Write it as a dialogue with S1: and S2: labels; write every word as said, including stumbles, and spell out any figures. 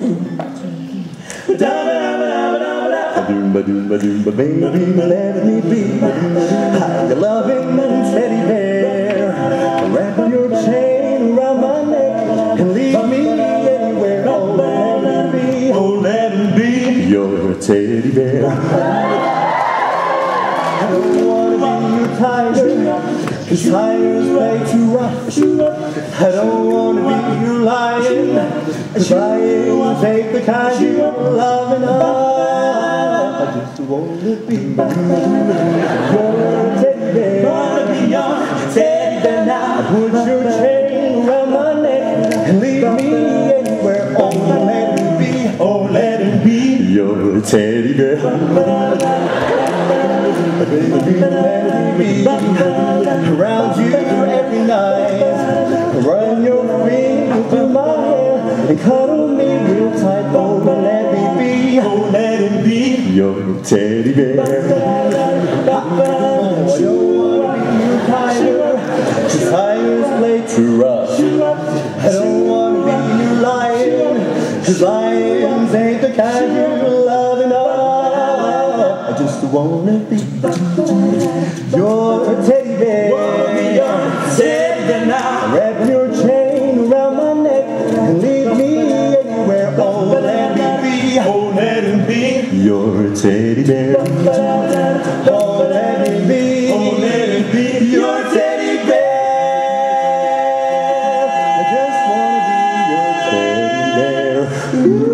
S1: Ba-doom-ba-doom, baby, let me be your loving teddy bear. Wrap your chain around my neck and leave me anywhere. Oh, let me be, oh, let me be your teddy bear. I don't want to be your tiger, 'cause tigers play too rough. I don't want to be your lion, 'cause lions take the kind you love and I just want to be your teddy bear. Wanna be your teddy bear now. Put your chain around my neck and leave me anywhere. Oh, let me be, oh, let me be your teddy bear. Let me be around you every night. Run your fingers through my hair and cuddle me real tight. Oh, let me be, oh, let it be your teddy bear. I don't want to be your tiger, 'cause tigers play too rough. I don't want to be your lion, 'cause lions ain't the kind you love enough. I just want to be your teddy bear. Teddy bear now. Wrap your chain around my neck and leave me anywhere. Oh, let me be, oh, let me be your teddy bear. Oh, let me be, oh, let me be your teddy bear. I just want to be your teddy bear. Ooh.